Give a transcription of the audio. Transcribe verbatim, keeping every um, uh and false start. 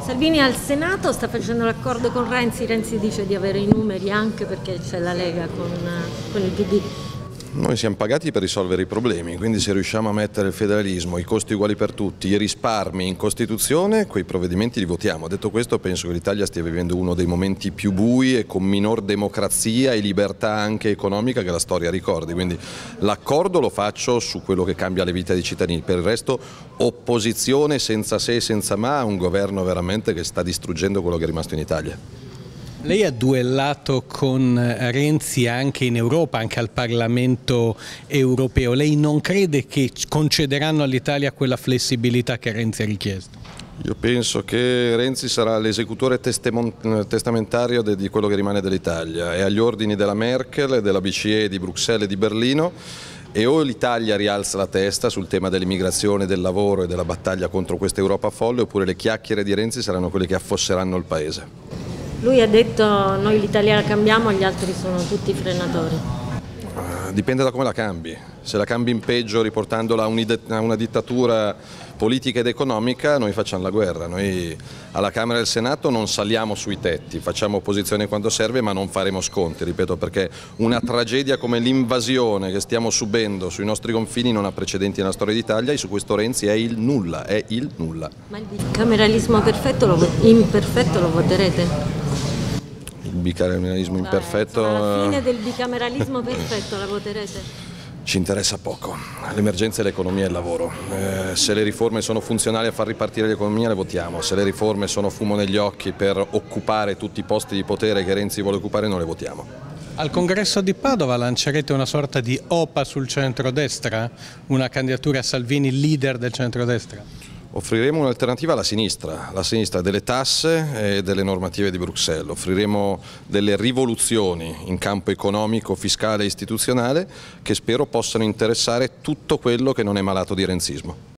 Salvini al Senato sta facendo l'accordo con Renzi, Renzi dice di avere i numeri anche perché c'è la Lega con, con il P D. Noi siamo pagati per risolvere i problemi, quindi se riusciamo a mettere il federalismo, i costi uguali per tutti, i risparmi in Costituzione, quei provvedimenti li votiamo. Detto questo, penso che l'Italia stia vivendo uno dei momenti più bui e con minor democrazia e libertà anche economica che la storia ricordi, quindi l'accordo lo faccio su quello che cambia le vite dei cittadini, per il resto opposizione senza se e senza ma a un governo veramente che sta distruggendo quello che è rimasto in Italia. Lei ha duellato con Renzi anche in Europa, anche al Parlamento europeo. Lei non crede che concederanno all'Italia quella flessibilità che Renzi ha richiesto? Io penso che Renzi sarà l'esecutore testamentario di quello che rimane dell'Italia. È agli ordini della Merkel, della B C E, di Bruxelles e di Berlino. E o l'Italia rialza la testa sul tema dell'immigrazione, del lavoro e della battaglia contro questa Europa folle, oppure le chiacchiere di Renzi saranno quelle che affosseranno il Paese. Lui ha detto noi l'Italia la cambiamo, gli altri sono tutti frenatori. Dipende da come la cambi. Se la cambi in peggio riportandola a una dittatura politica ed economica, noi facciamo la guerra. Noi alla Camera e al Senato non saliamo sui tetti, facciamo opposizione quando serve ma non faremo sconti, ripeto, perché una tragedia come l'invasione che stiamo subendo sui nostri confini non ha precedenti nella storia d'Italia e su questo Renzi è il nulla, è il nulla. Ma il bicameralismo perfetto lo, imperfetto lo voterete? Il bicameralismo imperfetto... Alla fine del bicameralismo perfetto la voterete? Ci interessa poco, l'emergenza è l'economia e il lavoro. Eh, se le riforme sono funzionali a far ripartire l'economia le votiamo, se le riforme sono fumo negli occhi per occupare tutti i posti di potere che Renzi vuole occupare non le votiamo. Al congresso di Padova lancerete una sorta di O P A sul centrodestra? Una candidatura a Salvini leader del centrodestra? Offriremo un'alternativa alla sinistra, la sinistra delle tasse e delle normative di Bruxelles, offriremo delle rivoluzioni in campo economico, fiscale e istituzionale che spero possano interessare tutto quello che non è malato di renzismo.